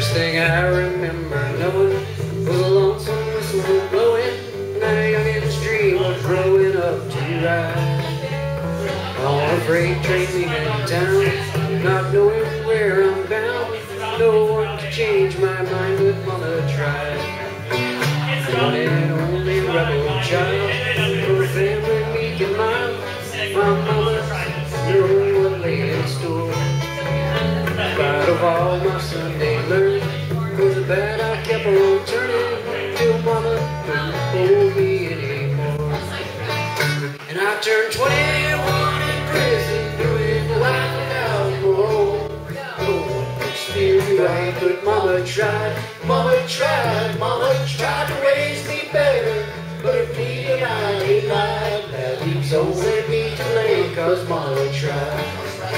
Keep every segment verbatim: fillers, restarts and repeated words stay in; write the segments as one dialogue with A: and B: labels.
A: First thing I remember knowing was a lonesome whistle blowing, and a youngin's dream of growing up to ride on a freight train leaving town, not knowing where I'm bound. No one to change my mind, but Mama tried. One and only rebel child from a family meek and mild. My mama knew what lay in store. Out of all my Sunday learning, was it bad I kept on turning till Mama couldn't hold me anymore. And I turned twenty-one in prison, doing life without parole. No one could steer me right, but Mama tried, Mama tried, Mama tried to raise me better. But if me and I ain't lied, that leaves only me to blame, cause Mama tried.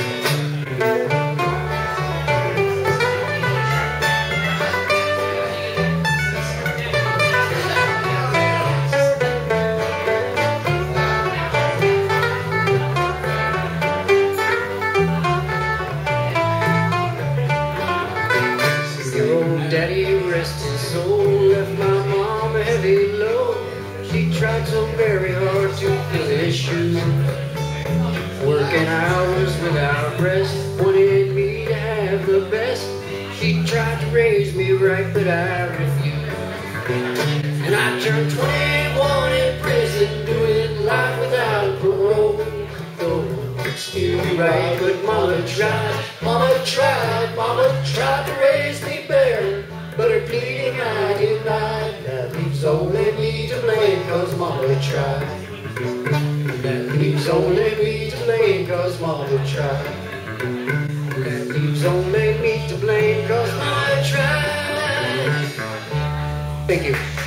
A: Daddy, rest his soul, left my mom a heavy load. She tried so very hard to fill his shoes, working hours without rest, wanted me to have the best. She tried to raise me right, but I refused. And I turned twenty-one in prison, doing life without parole. No one could steer me right, but Mama tried, Mama tried, Mama tried to raise me better. But her pleading I denied, that leaves only me to blame, cause Mama tried. That leaves only me to blame, cause Mama tried. That leaves only me to blame, cause Mama tried. Thank you.